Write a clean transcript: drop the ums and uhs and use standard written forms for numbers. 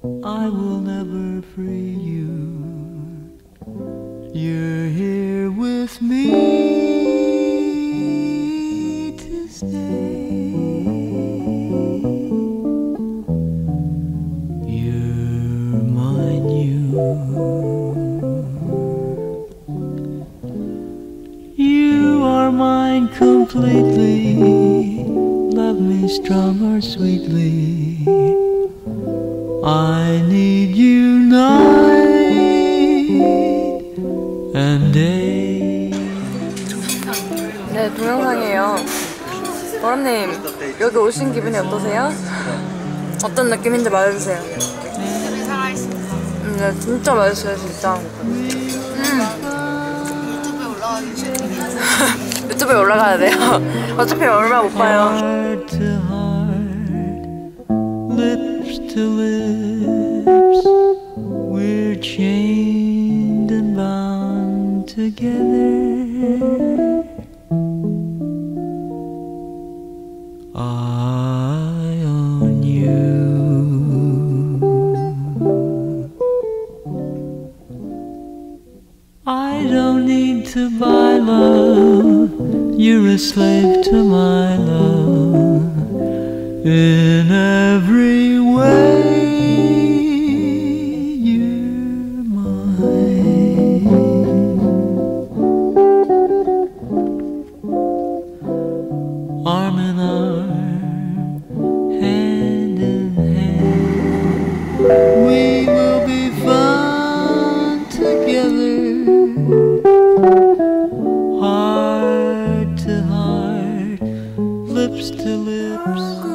I will never free you. You're here with me to stay. You're mine, you are mine completely. Love me strong or sweetly. I need you night and day. 네, 동영상이에요. 보람님, 여기 오신 기분이 어떠세요? 어떤 느낌인지 말해주세요. 기분이 살아있습니다. 네, 진짜 맛있어요, 진짜. 유튜브에 올라가기 싫은데. 유튜브에 올라가야 돼요. 어차피 얼마 못 봐요. Heart to heart, lips to lips, we're chained and bound together. I own you. I don't need to buy love. You're a slave to my love. In every way, you're mine. Arm in arm, hand in hand, we will be fun together. Heart to heart, lips to lips.